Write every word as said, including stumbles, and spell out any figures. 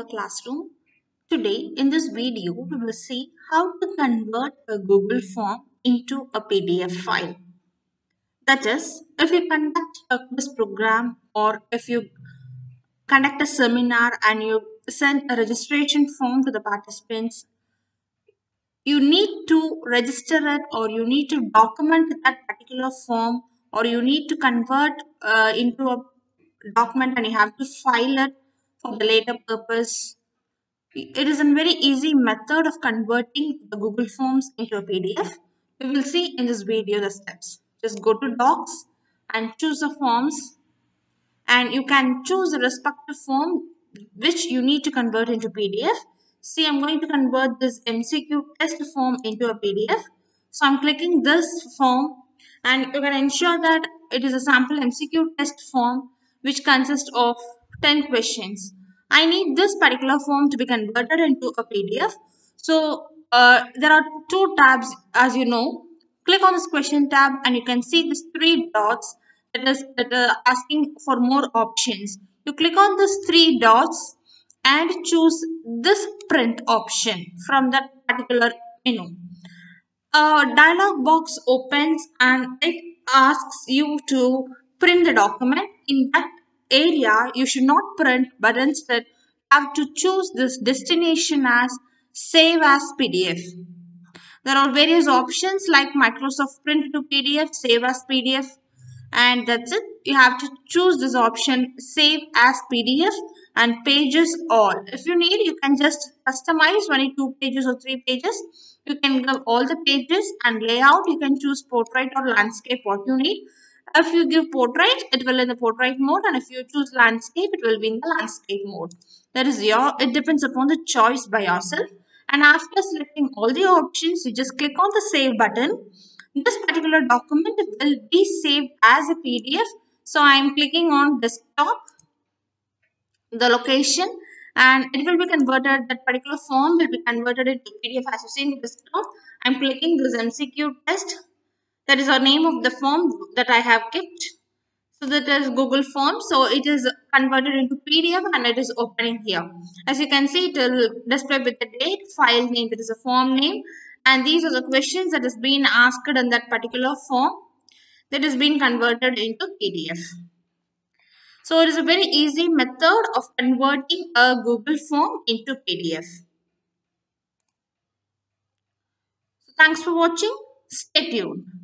our classroom. Today, in this video, we will see how to convert a Google form into a P D F file. That is, if you conduct a quiz program or if you conduct a seminar and you send a registration form to the participants, you need to register it or you need to document that particular form or you need to convert uh, into a document and you have to file it for the later purpose. It is a very easy method of converting the Google Forms into a P D F. We will see in this video the steps. Just go to Docs and choose the forms, and you can choose the respective form which you need to convert into P D F. See, I'm going to convert this M C Q test form into a P D F. So I'm clicking this form, and you can ensure that it is a sample M C Q test form which consists of ten questions. I need this particular form to be converted into a P D F. So uh, there are two tabs, as you know. Click on this question tab and you can see these three dots that is that are asking for more options. You click on these three dots and choose this print option from that particular menu. A dialog box opens and it asks you to print the document. In that area, you should not print, but instead have to choose this destination as save as P D F. There are various options like Microsoft Print to P D F, Save as P D F, and that's it. You have to choose this option Save as P D F and Pages All. If you need, you can just customize only two pages or three pages. You can give all the pages and layout. You can choose portrait or landscape, what you need. If you give portrait, it will in the portrait mode, and if you choose landscape, it will be in the landscape mode. That is your, it depends upon the choice by yourself. And after selecting all the options, you just click on the save button. This particular document will be saved as a P D F. So I am clicking on desktop, the location, and it will be converted. That particular form will be converted into P D F as you see in the desktop. I'm clicking this M C Q test. That is the name of the form that I have kept. So that is Google Form. So it is converted into P D F and it is opening here. As you can see, it will display with the date, file name, that is a form name. And these are the questions that is being asked in that particular form that is being converted into P D F. So it is a very easy method of converting a Google form into P D F. So thanks for watching. Stay tuned.